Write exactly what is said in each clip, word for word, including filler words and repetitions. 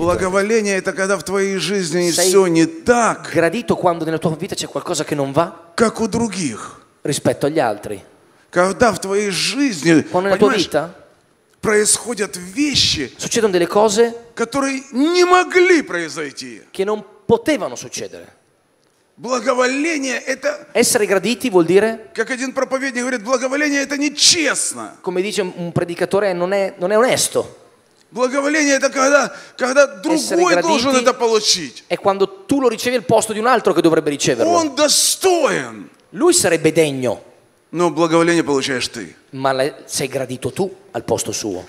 Благоволение это когда в твоей жизни Sei все не так, gradito quando nella tua vita c'è qualcosa che non va как у других. rispetto agli altri. Когда в твоей жизни, Quando nella tua понимаешь, vita происходят вещи, succedono delle cose которые не могли произойти. che non potevano succedere. Благоволение это, Essere graditi vuol dire, как один проповедник говорит, благоволение это nечестно. come dice un predicatore, non è, non è onesto. Благоволение это когда, когда другой graditi должен это получить. È quando tu lo ricevi al posto di un altro che dovrebbe riceverlo. Он достоин. Lui sarebbe degno, Но благоволение получаешь ты. ma le- sei gradito tu al posto suo.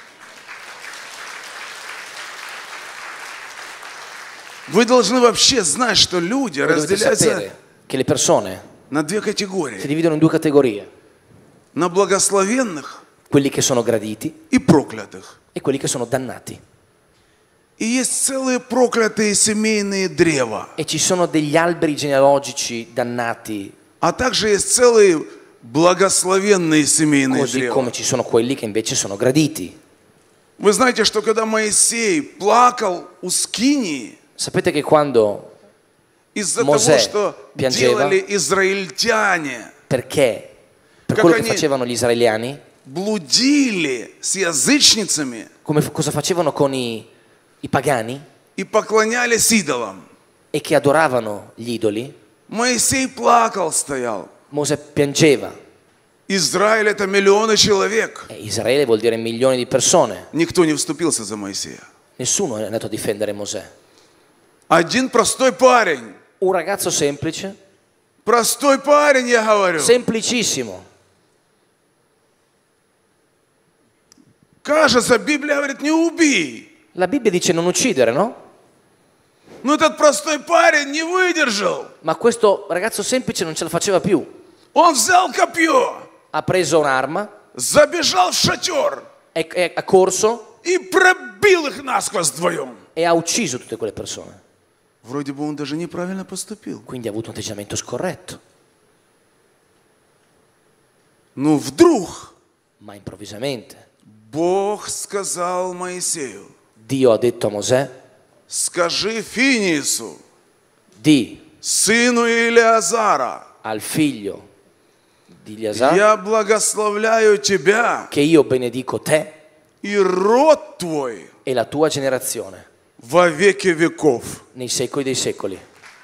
Вы должны вообще знать, что люди Voi dovete разделяются sapere che le persone на две si категории. dividono in due categorie: На благословенных quelli che sono graditi и проклятых. e quelli che sono dannati. И есть целые проклятые семейные древа. E ci sono degli alberi genealogici dannati, А также есть целые благословенные семейные così древа. come ci sono quelli che invece sono graditi. Вы знаете, что когда Моисей плакал у Скинии Sapete che quando, из-за Mosè того, что piangeva делали израильтяне, perché per Как quello che они- facevano gli israeliani, блудили с язычницами come f- cosa facevano con i, i pagani и поклонялись идолам, e che adoravano gli idoli, Моисей плакал, стоял. Mosè piangeva. Израиль это миллионы человек. E Israele vuol dire milioni di persone. Никто не вступился за Моисея. Nessuno è andato a difendere Mosè. Один простой парень. Un ragazzo semplice, Простой парень, я говорю. semplicissimo. Кажется, Библия говорит, не убей. La Bibbia dice non uccidere, no? Но этот простой парень не выдержал. Ma questo ragazzo semplice non ce la faceva più. Он взял копье, Ha preso un'arma, забежал в шатер è, è- ha corso и пробил их насквозь вдвоем. e ha ucciso tutte quelle persone. Вроде бы он даже неправильно поступил. Quindi ha avuto un atteggiamento scorretto. Но вдруг Ma improvvisamente Бог сказал Моисею, Dio ha detto a Mosè: скажи Финиису, di сыну Илиазара, al figlio di Eleazar я благословляю тебя che io benedico te и род твой e la tua generazione во веки веков. nei secoli dei secoli.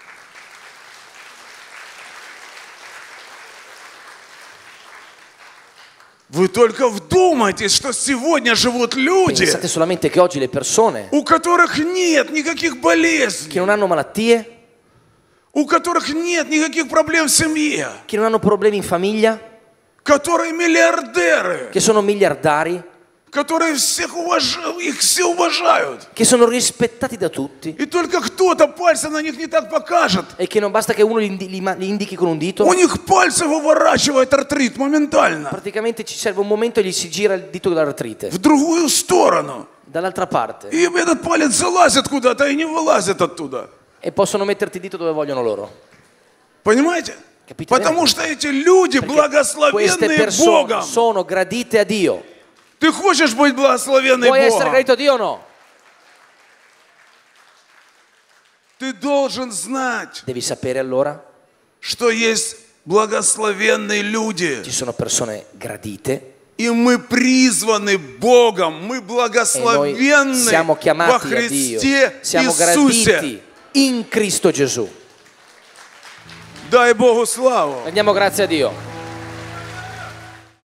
Вы только вдумайтесь, что сегодня живут люди, Pensate solamente che oggi le persone у которых нет никаких болезней, che non hanno malattie, у которых нет никаких проблем в семье, che non hanno problemi in famiglia, которые миллиардеры, che sono miliardari, которые всех уважают, их все уважают. che sono rispettati da tutti И только кто-то пальцем на них не так покажет. e che non basta che uno li, indi- li ma- li indichi con un dito, У них пальцы выворачивает артрит моментально. praticamente ci serve un momento e gli si gira il dito dall'artrite, В другую сторону. dall'altra parte, И этот палец залазит куда-то и не вылазит оттуда. e possono metterti il dito dove vogliono loro. Понимаете? Capite Потому bene? что эти люди Perché queste благословенные persone Богом. sono gradite a Dio. Ты хочешь быть благословенным Vuoi essere Богом? gradito a Dio o no? Ты должен знать, Devi sapere allora, что есть благословенные люди. ci sono persone gradite И мы призваны Богом, мы e noi благословенны siamo во chiamati a Dio, Христе siamo Иисусе. graditi in Cristo Gesù. Дай Богу славу. Rendiamo grazie a Dio.